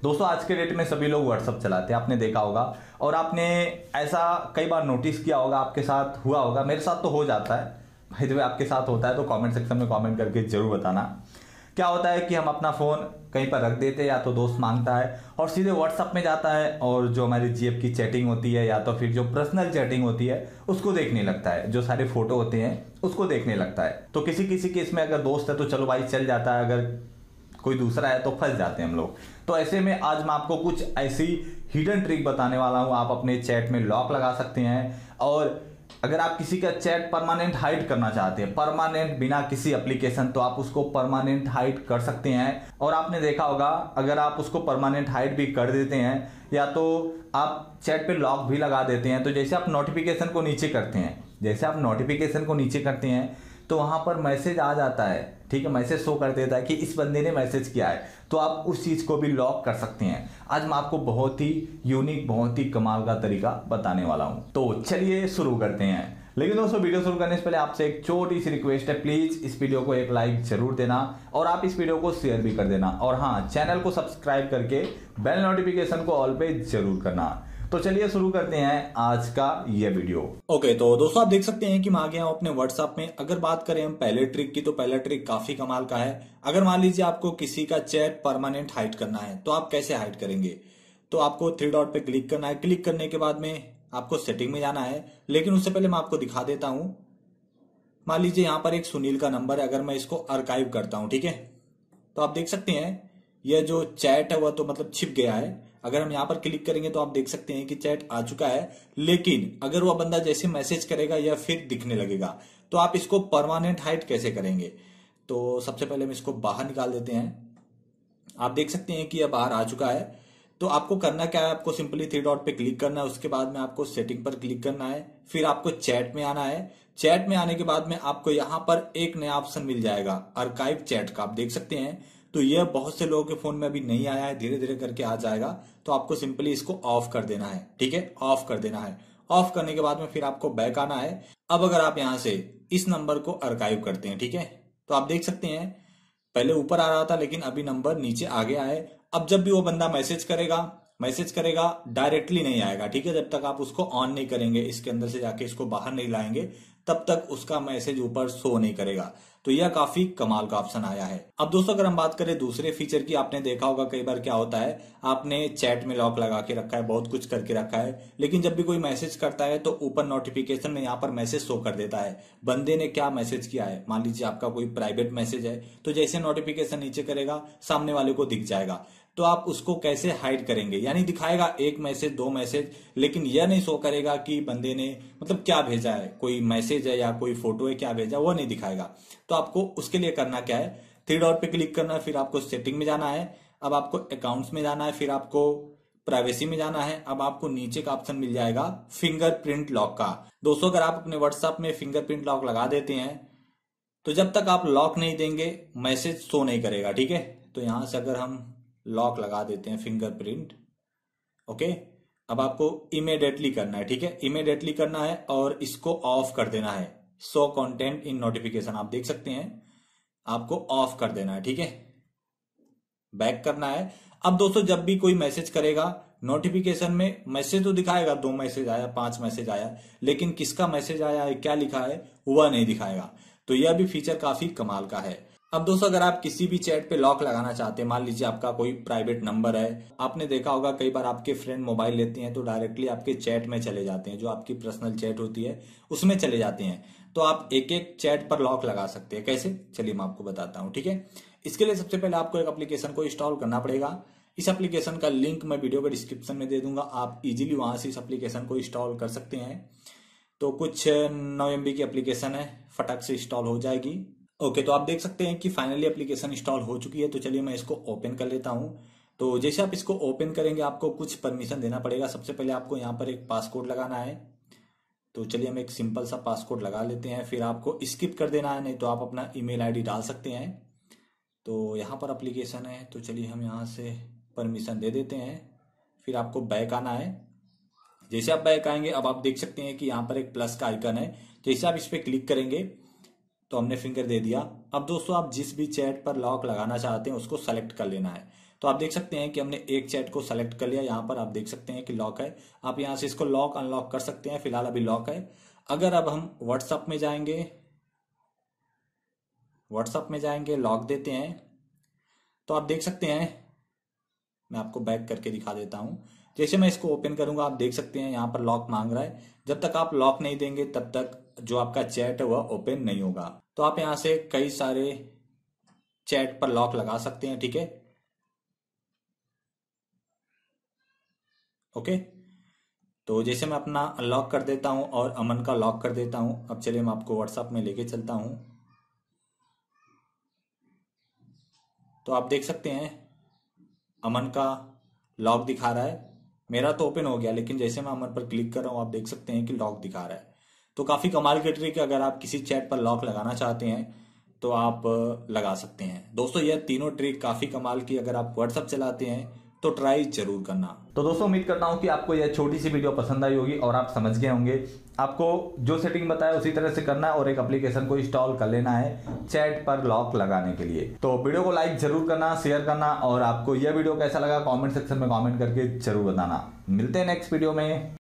दोस्तों आज के डेट में सभी लोग व्हाट्सअप चलाते हैं, आपने देखा होगा और आपने ऐसा कई बार नोटिस किया होगा, आपके साथ हुआ होगा, मेरे साथ तो हो जाता है। भाई तो आपके साथ होता है तो कमेंट सेक्शन में कमेंट करके जरूर बताना। क्या होता है कि हम अपना फ़ोन कहीं पर रख देते हैं या तो दोस्त मांगता है और सीधे व्हाट्सअप में जाता है और जो हमारी जीएफ की चैटिंग होती है या तो फिर जो पर्सनल चैटिंग होती है उसको देखने लगता है, जो सारे फोटो होते हैं उसको देखने लगता है। तो किसी किसी केस में अगर दोस्त है तो चलो भाई चल जाता है, अगर कोई दूसरा है तो फंस जाते हैं हम लोग। तो ऐसे में आज मैं आपको कुछ ऐसी हिडन ट्रिक बताने वाला हूं। आप अपने चैट में लॉक लगा सकते हैं और अगर आप किसी का चैट परमानेंट हाइड करना चाहते हैं, परमानेंट बिना किसी एप्लीकेशन, तो आप उसको परमानेंट हाइड कर सकते हैं। और आपने देखा होगा अगर आप उसको परमानेंट हाइड भी कर देते हैं या तो आप चैट पे लॉक भी लगा देते हैं, तो जैसे आप नोटिफिकेशन को नीचे करते हैं, जैसे आप नोटिफिकेशन को नीचे करते हैं तो वहां पर मैसेज आ जाता है, ठीक है, मैसेज शो कर देता है कि इस बंदे ने मैसेज किया है, तो आप उस चीज को भी लॉक कर सकते हैं। आज मैं आपको बहुत ही यूनिक, बहुत ही कमाल का तरीका बताने वाला हूं। तो चलिए शुरू करते हैं। लेकिन दोस्तों वीडियो शुरू करने से पहले आपसे एक छोटी सी रिक्वेस्ट है, प्लीज इस वीडियो को एक लाइक जरूर देना और आप इस वीडियो को शेयर भी कर देना और हाँ, चैनल को सब्सक्राइब करके बेल नोटिफिकेशन को ऑल पे जरूर करना। तो चलिए शुरू करते हैं आज का ये वीडियो। ओके, तो दोस्तों आप देख सकते हैं कि मैं आ गया हूं अपने व्हाट्सएप में। अगर बात करें हम पहले ट्रिक की, तो पहला ट्रिक काफी कमाल का है। अगर मान लीजिए आपको किसी का चैट परमानेंट हाइड करना है तो आप कैसे हाइड करेंगे? तो आपको थ्री डॉट पे क्लिक करना है। क्लिक करने के बाद में आपको सेटिंग में जाना है, लेकिन उससे पहले मैं आपको दिखा देता हूं। मान लीजिए यहां पर एक सुनील का नंबर है, अगर मैं इसको आर्काइव करता हूं, ठीक है, तो आप देख सकते हैं यह जो चैट है वह तो मतलब छिप गया है। अगर हम यहां पर क्लिक करेंगे तो आप देख सकते हैं कि चैट आ चुका है, लेकिन अगर वह बंदा जैसे मैसेज करेगा या फिर दिखने लगेगा। तो आप इसको परमानेंट हाइड कैसे करेंगे? तो सबसे पहले हम इसको बाहर निकाल देते हैं। आप देख सकते हैं कि यह बाहर आ चुका है। तो आपको करना क्या है, आपको सिंपली थ्री डॉट पे क्लिक करना है, उसके बाद में आपको सेटिंग पर क्लिक करना है, फिर आपको चैट में आना है। चैट में आने के बाद में आपको यहां पर एक नया ऑप्शन मिल जाएगा आर्काइव चैट का, आप देख सकते हैं। तो यह बहुत से लोगों के फोन में अभी नहीं आया है, धीरे धीरे करके आ जाएगा। तो आपको सिंपली इसको ऑफ कर देना है, ठीक है, ऑफ कर देना है। ऑफ करने के बाद में फिर आपको बैक आना है। अब अगर आप यहां से इस नंबर को आर्काइव करते हैं, ठीक है, तो आप देख सकते हैं पहले ऊपर आ रहा था लेकिन अभी नंबर नीचे आ गया है। अब जब भी वो बंदा मैसेज करेगा डायरेक्टली नहीं आएगा, ठीक है, जब तक आप उसको ऑन नहीं करेंगे, इसके अंदर से जाके इसको बाहर नहीं लाएंगे, तब तक उसका मैसेज ऊपर शो नहीं करेगा। तो यह काफी कमाल का ऑप्शन आया है। अब दोस्तों अगर हम बात करें दूसरे फीचर की, आपने देखा होगा कई बार क्या होता है, आपने चैट में लॉक लगा के रखा है, बहुत कुछ करके रखा है, लेकिन जब भी कोई मैसेज करता है तो ऊपर नोटिफिकेशन में यहाँ पर मैसेज शो कर देता है बंदे ने क्या मैसेज किया है। मान लीजिए आपका कोई प्राइवेट मैसेज है, तो जैसे नोटिफिकेशन नीचे करेगा सामने वाले को दिख जाएगा। तो आप उसको कैसे हाइड करेंगे? यानी दिखाएगा एक मैसेज, दो मैसेज, लेकिन यह नहीं शो करेगा कि बंदे ने मतलब क्या भेजा है, कोई मैसेज है या कोई फोटो है, क्या भेजा, वो नहीं दिखाएगा। तो आपको उसके लिए करना क्या है, थ्री डॉट पे क्लिक करना है, फिर आपको सेटिंग में जाना है, अब आपको अकाउंट्स में जाना है, फिर आपको प्राइवेसी में जाना है। अब आपको नीचे का ऑप्शन मिल जाएगा फिंगरप्रिंट लॉक का। दोस्तों अगर आप अपने व्हाट्सएप में फिंगरप्रिंट लॉक लगा देते हैं तो जब तक आप लॉक नहीं देंगे मैसेज शो नहीं करेगा, ठीक है। तो यहां से अगर हम लॉक लगा देते हैं फिंगरप्रिंट, ओके, अब आपको इमीडिएटली करना है, ठीक है, इमीडिएटली करना है और इसको ऑफ कर देना है। शो कंटेंट इन नोटिफिकेशन, आप देख सकते हैं, आपको ऑफ कर देना है, ठीक है, बैक करना है। अब दोस्तों जब भी कोई मैसेज करेगा नोटिफिकेशन में मैसेज तो दिखाएगा, 2 मैसेज आया, 5 मैसेज आया, लेकिन किसका मैसेज आया है, क्या लिखा है, वह नहीं दिखाएगा। तो यह भी फीचर काफी कमाल का है। अब दोस्तों अगर आप किसी भी चैट पे लॉक लगाना चाहते हैं, मान लीजिए आपका कोई प्राइवेट नंबर है, आपने देखा होगा कई बार आपके फ्रेंड मोबाइल लेते हैं तो डायरेक्टली आपके चैट में चले जाते हैं, जो आपकी पर्सनल चैट होती है उसमें चले जाते हैं। तो आप एक एक चैट पर लॉक लगा सकते हैं। कैसे? चलिए मैं आपको बताता हूँ, ठीक है। इसके लिए सबसे पहले आपको एक एप्लीकेशन को इंस्टॉल करना पड़ेगा। इस एप्लीकेशन का लिंक मैं वीडियो के डिस्क्रिप्शन में दे दूंगा, आप इजीली वहां से इस एप्लीकेशन को इंस्टॉल कर सकते हैं। तो कुछ 9 MB की एप्लीकेशन है, फटाक से इंस्टॉल हो जाएगी। ओके, तो आप देख सकते हैं कि फाइनली एप्लीकेशन इंस्टॉल हो चुकी है। तो चलिए मैं इसको ओपन कर लेता हूं। तो जैसे आप इसको ओपन करेंगे आपको कुछ परमिशन देना पड़ेगा। सबसे पहले आपको यहाँ पर एक पासकोड लगाना है। तो चलिए हम एक सिंपल सा पासकोड लगा लेते हैं, फिर आपको स्किप कर देना है, नहीं तो आप अपना ईमेल आईडी डाल सकते हैं। तो यहाँ पर एप्लीकेशन है, तो चलिए हम यहाँ से परमिशन दे देते हैं, फिर आपको बैक आना है। जैसे आप बैक आएंगे अब आप देख सकते हैं कि यहाँ पर एक प्लस का आइकन है, जैसे आप इस पर क्लिक करेंगे तो हमने फिंगर दे दिया। अब दोस्तों आप जिस भी चैट पर लॉक लगाना चाहते हैं उसको सेलेक्ट कर लेना है। तो आप देख सकते हैं कि हमने एक चैट को सेलेक्ट कर लिया। यहाँ पर आप देख सकते हैं कि लॉक है। आप यहाँ से इसको लॉक अनलॉक कर सकते हैं। फिलहाल अभी लॉक है। अगर अब हम व्हाट्सएप में जाएंगे, लॉक देते हैं, तो आप देख सकते हैं, मैं आपको बैक करके दिखा देता हूं। जैसे मैं इसको ओपन करूंगा आप देख सकते हैं यहाँ पर लॉक मांग रहा है। जब तक आप लॉक नहीं देंगे तब तक जो आपका चैट है वह ओपन नहीं होगा। तो आप यहाँ से कई सारे चैट पर लॉक लगा सकते हैं। ठीक है, ओके। तो जैसे मैं अपना अनलॉक कर देता हूं और अमन का लॉक कर देता हूं। अब चलिए मैं आपको व्हाट्सएप में लेके चलता हूं। तो आप देख सकते हैं अमन का लॉक दिखा रहा है। मेरा तो ओपन हो गया, लेकिन जैसे मैं अमन पर क्लिक कर रहा हूं आप देख सकते हैं कि लॉक दिखा रहा है। तो काफी कमाल की ट्रिक है। अगर आप किसी चैट पर लॉक लगाना चाहते हैं तो आप लगा सकते हैं। दोस्तों यह तीनों ट्रिक काफी कमाल की, अगर आप व्हाट्सएप चलाते हैं तो ट्राई जरूर करना। तो दोस्तों उम्मीद करता हूं कि आपको यह छोटी सी वीडियो पसंद आई होगी और आप समझ गए होंगे। आपको जो सेटिंग बताया उसी तरह से करना है और एक एप्लीकेशन को इंस्टॉल कर लेना है चैट पर लॉक लगाने के लिए। तो वीडियो को लाइक जरूर करना, शेयर करना और आपको यह वीडियो कैसा लगा कमेंट सेक्शन में कमेंट करके जरूर बताना। मिलते हैं नेक्स्ट वीडियो में।